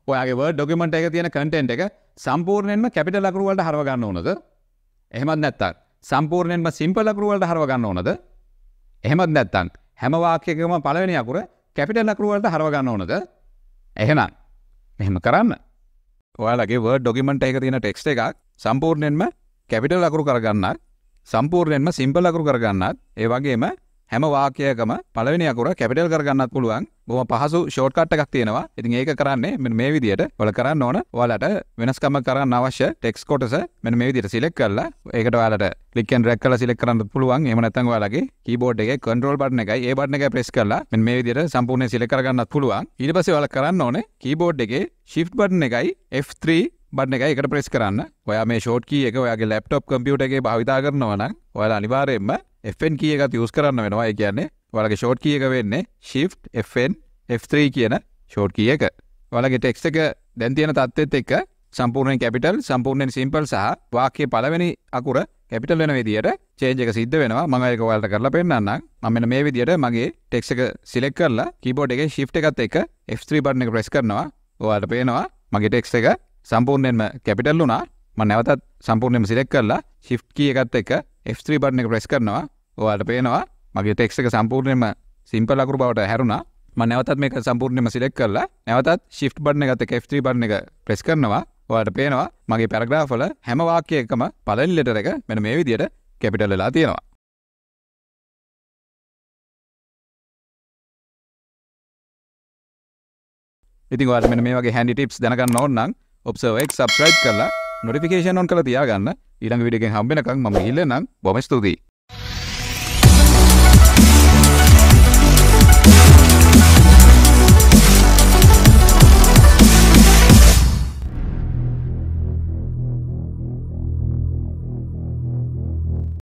ඔයාගේ Word document එකේ තියෙන content එක සම්පූර්ණයෙන්ම capital අකුරු වලට හරව ගන්න ඕනද? එහෙමත් නැත්නම් සම්පූර්ණයෙන්ම simple අකුරු වලට හරව ගන්න ඕනද? එහෙමත් නැත්නම් හැම වාක්‍යයකම පළවෙනි අකුර capital අකුරු වලට හරව ගන්න ඕනද? එහෙම කරන්න. ඔයාලගේ Word document එකේ තියෙන text එකක් සම්පූර්ණයෙන්ම capital අකුරු කරගන්නත් සම්පූර්ණයෙන්ම simple අකුරු කරගන්නත් ඒ වගේම හැම වාක්‍යයකම පළවෙනි අකුර capital කරගන්නත් පුළුවන්. බොහොම පහසු shortcut එකක් තියෙනවා. ඉතින් ඒක කරන්නේ මෙන්න මේ විදිහට. ඔයාලා කරන්න ඕන ඔයාලට වෙනස්කම් කරන්න අවශ්‍ය text කොටස මෙන්න මේ විදිහට select කරලා ඒකට ඔයාලට click and drag කරලා select කරන්න පුළුවන්. එහෙම නැත්නම් ඔයාලගේ keyboard එකේ control button එකයි ඒ button එකයි press කරලා මෙන්න මේ විදිහට සම්පූර්ණයෙන් select කරගන්නත් පුළුවන්. ඊට පස්සේ ඔයාලා කරන්න ඕනේ keyboard එකේ shift button එකයි F3 බටන් එකයි එකට press කරන්න. ඔයා මේ short key එක ඔයාගේ laptop computer එකේ භාවිතා කරනවා නම් ඔයාලා අනිවාර්යයෙන්ම FN key එකත් use කරන්න වෙනවා. ඒ කියන්නේ ඔයාලගේ short key එක වෙන්නේ shift FN F3 කියන short key එක. ඔයාලගේ text එක දැන් තියෙන තත්ත්වෙත් එක්ක සම්පූර්ණයෙන් capital සම්පූර්ණයෙන් simple සහ වාක්‍යයේ පළවෙනි අකුර capital වෙන විදිහට change එක සිද්ධ වෙනවා. මම ඒක ඔයාලට කරලා පෙන්නන්නම්. මම මෙන්න මේ විදිහට මගේ text එක select කරලා keyboard එකේ shift එකත් එක්ක F3 button එක press කරනවා. ඔයාලට පේනවා මගේ text එක සම්පූර්ණයෙන්ම capital වුණා. මම නැවතත් සම්පූර්ණයෙන්ම select කරලා shift key එකත් එක්ක F3 button එක press කරනවා. ඔයාලට පේනවා මගේ text එක සම්පූර්ණයෙන්ම simple අකුරු බවට හැරුණා. මම නැවතත් මේක සම්පූර්ණයෙන්ම select කරලා නැවතත් shift button එකත් එක්ක F3 button එක press කරනවා. ඔයාලට පේනවා මගේ paragraph වල හැම වාක්‍යයකම පළවෙනි letter එක මෙන්න මේ විදිහට capital වෙලා තියෙනවා. ඉතින් ඔයාලට මෙන්න මේ වගේ handy tips දැනගන්න ඕන නම් ObserverX subscribe කරලා notification on කරලා තියාගන්න. ඊළඟ වීඩියෝ එකෙන් හම්බ වෙනකන් මම ඉල්ලන්නම්. බොහොම ස්තුතියි.